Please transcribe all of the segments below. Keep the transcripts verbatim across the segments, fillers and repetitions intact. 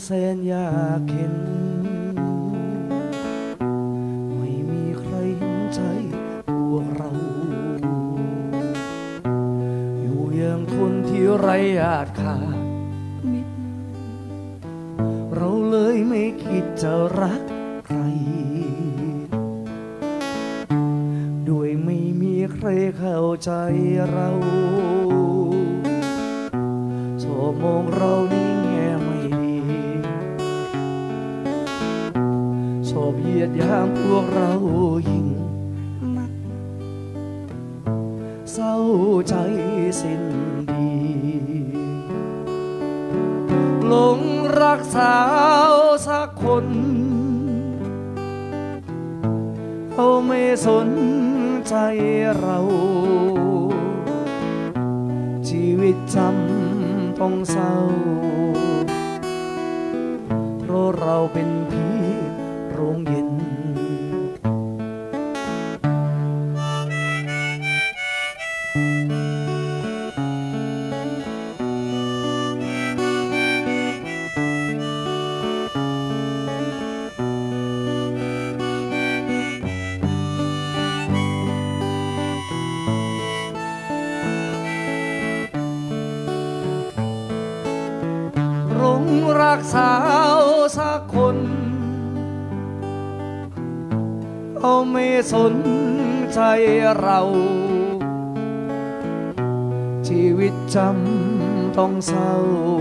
แสนอยากเห็นไม่มีใครเห็นใจพวกเราอยู่อย่างคนที่ไร้อาจขาดมิตรเราเลยไม่คิดจะรักใครด้วยไม่มีใครเข้าใจเราชอบมองเรานี่แง่ไม่ดีชอบเหยียดหยามพวกเรายิ่งนักเศร้าใจสิ้นดีหลงรักสาวสักคนเขาไม่สนใจเราชีวิตจำต้องเศร้าเพราะเราเป็นผีโรงเย็นหลงรักสาวสักคนเขาไม่สนใจเราชีวิตจำต้องเศร้า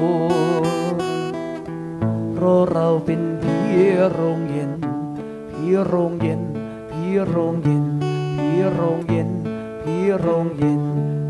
เพราะเราเป็นผีโรงเย็นผีโรงเย็นผีโรงเย็นผีโรงเย็นผีโรงเย็น